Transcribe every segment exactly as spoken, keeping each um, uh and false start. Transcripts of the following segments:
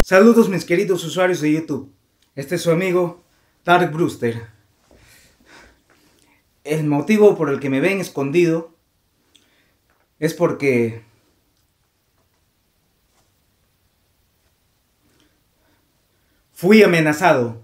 Saludos mis queridos usuarios de YouTube, este es su amigo Dark Brewster. El motivo por el que me ven escondido es porque fui amenazado.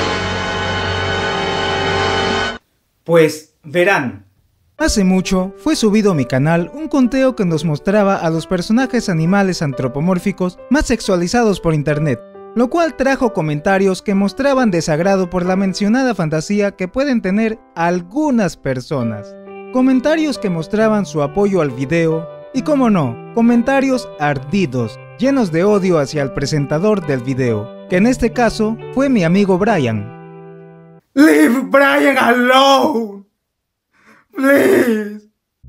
Pues verán, hace mucho fue subido a mi canal un conteo que nos mostraba a los personajes animales antropomórficos más sexualizados por internet, lo cual trajo comentarios que mostraban desagrado por la mencionada fantasía que pueden tener algunas personas. Comentarios que mostraban su apoyo al video y, como no, comentarios ardidos, llenos de odio hacia el presentador del video, que en este caso fue mi amigo Brian. Leave Brian alone, please.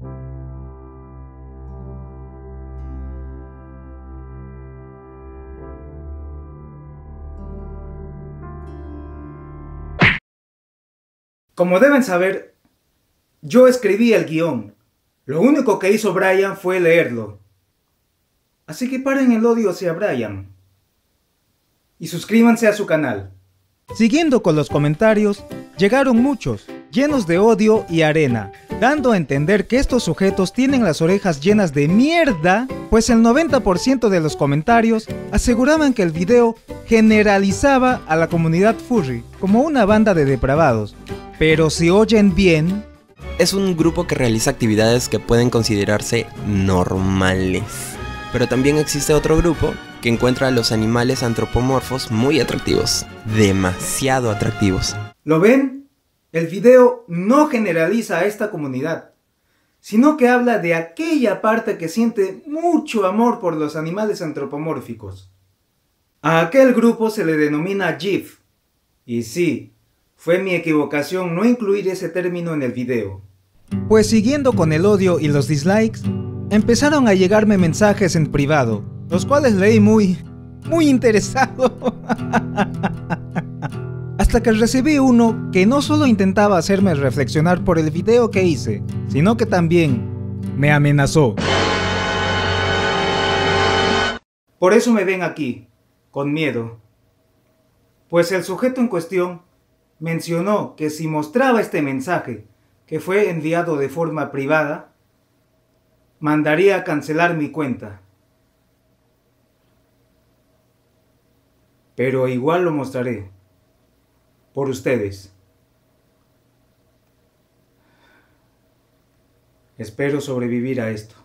Como deben saber, yo escribí el guión. Lo único que hizo Brian fue leerlo. Así que paren el odio hacia Brian y suscríbanse a su canal. Siguiendo con los comentarios, llegaron muchos, llenos de odio y arena, dando a entender que estos sujetos tienen las orejas llenas de mierda, pues el noventa por ciento de los comentarios aseguraban que el video generalizaba a la comunidad furry como una banda de depravados. Pero si oyen bien, es un grupo que realiza actividades que pueden considerarse normales. Pero también existe otro grupo que encuentra a los animales antropomorfos muy atractivos, demasiado atractivos. ¿Lo ven? El video no generaliza a esta comunidad, sino que habla de aquella parte que siente mucho amor por los animales antropomórficos. A aquel grupo se le denomina GIF, y sí, fue mi equivocación no incluir ese término en el video. Pues siguiendo con el odio y los dislikes, empezaron a llegarme mensajes en privado, los cuales leí muy, muy interesado. Hasta que recibí uno que no solo intentaba hacerme reflexionar por el video que hice, sino que también me amenazó. Por eso me ven aquí, con miedo. Pues el sujeto en cuestión mencionó que si mostraba este mensaje, que fue enviado de forma privada, mandaría a cancelar mi cuenta. Pero igual lo mostraré. Por ustedes. Espero sobrevivir a esto.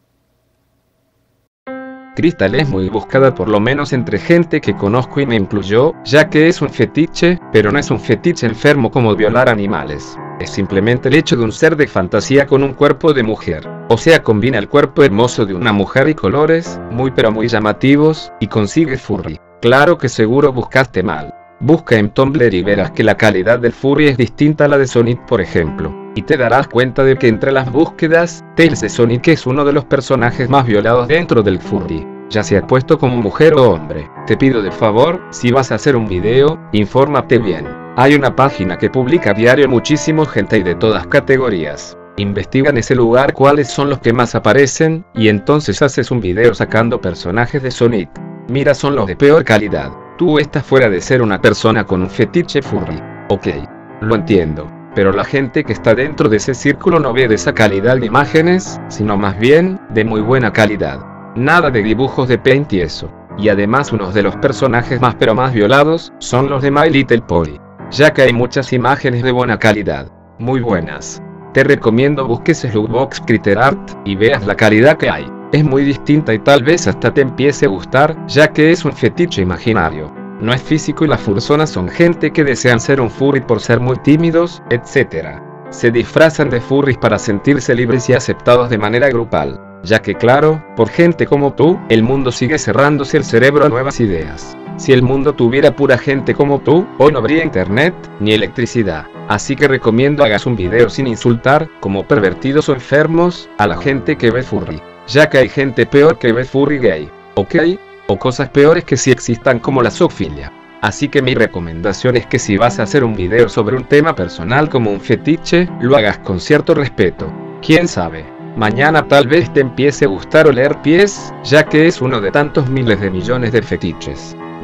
Crystal es muy buscada, por lo menos entre gente que conozco y me incluyó, ya que es un fetiche, pero no es un fetiche enfermo como violar animales. Es simplemente el hecho de un ser de fantasía con un cuerpo de mujer. O sea, combina el cuerpo hermoso de una mujer y colores, muy pero muy llamativos, y consigue furry. Claro que seguro buscaste mal. Busca en Tumblr y verás que la calidad del furry es distinta a la de Sonic, por ejemplo. Y te darás cuenta de que entre las búsquedas, Tails de Sonic es uno de los personajes más violados dentro del furry, ya sea puesto como mujer o hombre. Te pido de favor, si vas a hacer un video, infórmate bien. Hay una página que publica a diario muchísimos hentai de todas categorías. Investiga en ese lugar cuáles son los que más aparecen, y entonces haces un video sacando personajes de Sonic. Mira, son los de peor calidad. Tú estás fuera de ser una persona con un fetiche furry. Ok, lo entiendo. Pero la gente que está dentro de ese círculo no ve de esa calidad de imágenes, sino más bien, de muy buena calidad. Nada de dibujos de Paint y eso. Y además unos de los personajes más pero más violados, son los de My Little Pony. Ya que hay muchas imágenes de buena calidad. Muy buenas. Te recomiendo busques Slugbox Critter Art, y veas la calidad que hay. Es muy distinta y tal vez hasta te empiece a gustar, ya que es un fetiche imaginario. No es físico y las furzonas son gente que desean ser un furry por ser muy tímidos, etcétera. Se disfrazan de furries para sentirse libres y aceptados de manera grupal, ya que claro, por gente como tú, el mundo sigue cerrándose el cerebro a nuevas ideas. Si el mundo tuviera pura gente como tú, hoy no habría internet, ni electricidad. Así que recomiendo hagas un video sin insultar, como pervertidos o enfermos, a la gente que ve furry. Ya que hay gente peor que ve furry gay, ¿ok? O cosas peores que sí existan como la zoofilia. Así que mi recomendación es que si vas a hacer un video sobre un tema personal como un fetiche, lo hagas con cierto respeto. ¿Quién sabe? Mañana tal vez te empiece a gustar oler pies, ya que es uno de tantos miles de millones de fetiches.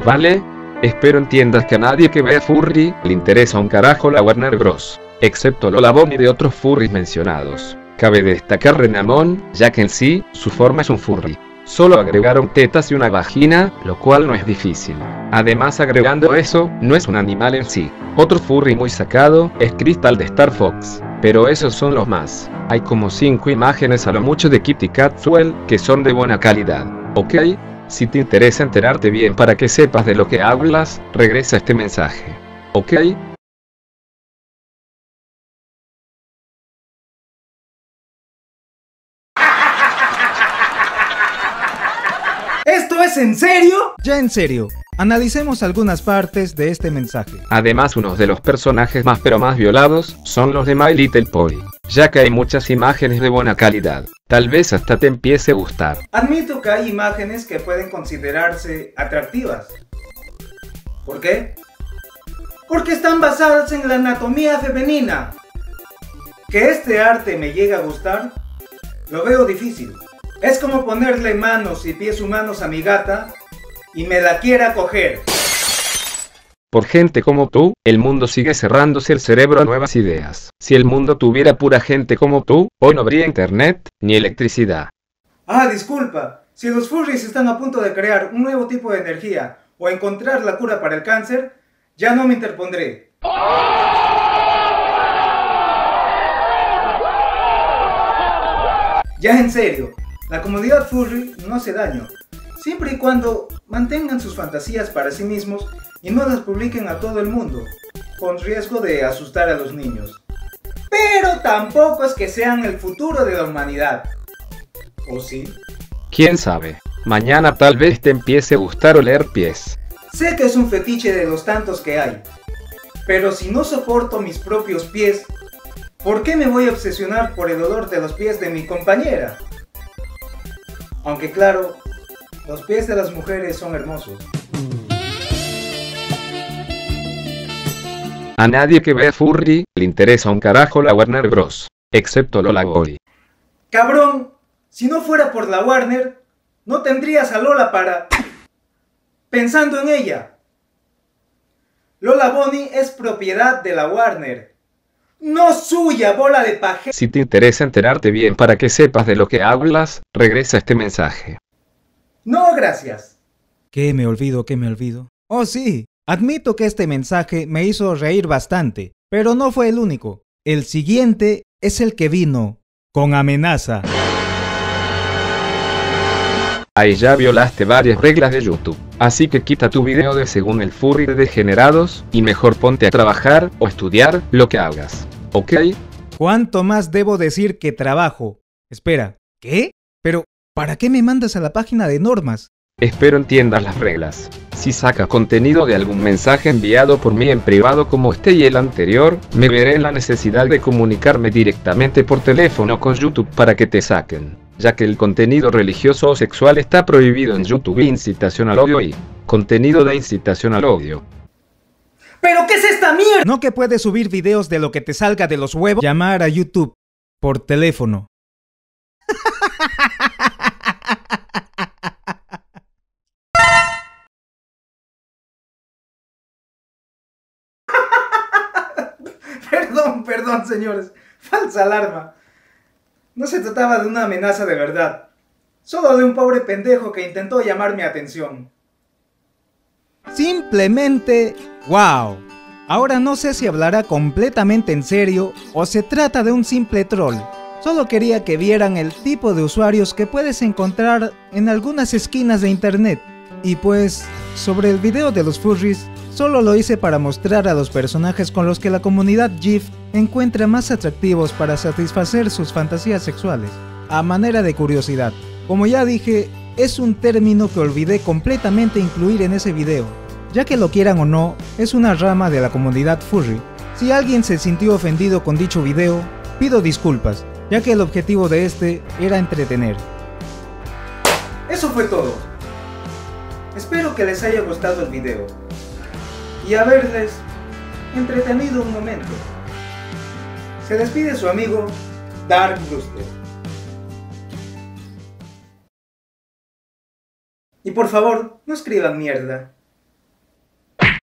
¿vale? Espero entiendas que a nadie que vea furry le interesa un carajo la Warner Bros. Excepto Lola Bunny de otros furries mencionados. Cabe destacar Renamon, ya que en sí, su forma es un furry. Solo agregaron tetas y una vagina, lo cual no es difícil. Además, agregando eso, no es un animal en sí. Otro furry muy sacado es Crystal de Star Fox, pero esos son los más. Hay como cinco imágenes a lo mucho de Kitty Catsuel, que son de buena calidad. ¿Ok? Si te interesa enterarte bien para que sepas de lo que hablas, regresa este mensaje. ¿Ok? ¿Esto es en serio? Ya en serio, analicemos algunas partes de este mensaje. Además, unos de los personajes más pero más violados son los de My Little Pony, ya que hay muchas imágenes de buena calidad. Tal vez hasta te empiece a gustar. Admito que hay imágenes que pueden considerarse atractivas. ¿Por qué? Porque están basadas en la anatomía femenina. Que este arte me llegue a gustar, lo veo difícil. Es como ponerle manos y pies humanos a mi gata y me la quiera coger. Por gente como tú, el mundo sigue cerrándose el cerebro a nuevas ideas. Si el mundo tuviera pura gente como tú, hoy no habría internet, ni electricidad. Ah, disculpa. Si los furries están a punto de crear un nuevo tipo de energía o encontrar la cura para el cáncer, ya no me interpondré. Ya en serio. La comunidad furry no hace daño, siempre y cuando mantengan sus fantasías para sí mismos y no las publiquen a todo el mundo, con riesgo de asustar a los niños. Pero tampoco es que sean el futuro de la humanidad. ¿O sí? ¿Quién sabe? Mañana tal vez te empiece a gustar oler pies. Sé que es un fetiche de los tantos que hay, pero si no soporto mis propios pies, ¿por qué me voy a obsesionar por el olor de los pies de mi compañera? Aunque claro, los pies de las mujeres son hermosos. A nadie que vea furry le interesa un carajo la Warner Bros. Excepto Lola Bunny. Cabrón, si no fuera por la Warner, no tendrías a Lola para... pensando en ella. Lola Bunny es propiedad de la Warner. No suya, bola de paje. Si te interesa enterarte bien para que sepas de lo que hablas, regresa este mensaje. No, gracias. ¿Qué me olvido, qué me olvido? Oh sí, admito que este mensaje me hizo reír bastante, pero no fue el único. El siguiente es el que vino con amenaza. Ahí ya violaste varias reglas de YouTube, así que quita tu video de según el furry de degenerados, y mejor ponte a trabajar o estudiar lo que hagas, ¿ok? ¿Cuánto más debo decir que trabajo? Espera, ¿qué? Pero, ¿para qué me mandas a la página de normas? Espero entiendas las reglas. Si saca contenido de algún mensaje enviado por mí en privado como este y el anterior, me veré en la necesidad de comunicarme directamente por teléfono con YouTube para que te saquen, ya que el contenido religioso o sexual está prohibido en YouTube. Incitación al odio y contenido de incitación al odio. ¿Pero qué es esta mierda? ¿No que puedes subir videos de lo que te salga de los huevos? Llamar a YouTube por teléfono. Perdón, perdón, señores. Falsa alarma. No se trataba de una amenaza de verdad. Solo de un pobre pendejo que intentó llamar mi atención. Simplemente, wow. Ahora no sé si hablará completamente en serio o se trata de un simple troll. Solo quería que vieran el tipo de usuarios que puedes encontrar en algunas esquinas de internet. Y pues, sobre el video de los furries, solo lo hice para mostrar a los personajes con los que la comunidad GIF encuentra más atractivos para satisfacer sus fantasías sexuales, a manera de curiosidad. Como ya dije, es un término que olvidé completamente incluir en ese video, ya que lo quieran o no, es una rama de la comunidad furry. Si alguien se sintió ofendido con dicho video, pido disculpas, ya que el objetivo de este era entretener. Eso fue todo. Espero que les haya gustado el video y haberles entretenido un momento. Se despide su amigo Dark Bluster. Y por favor, no escriban mierda.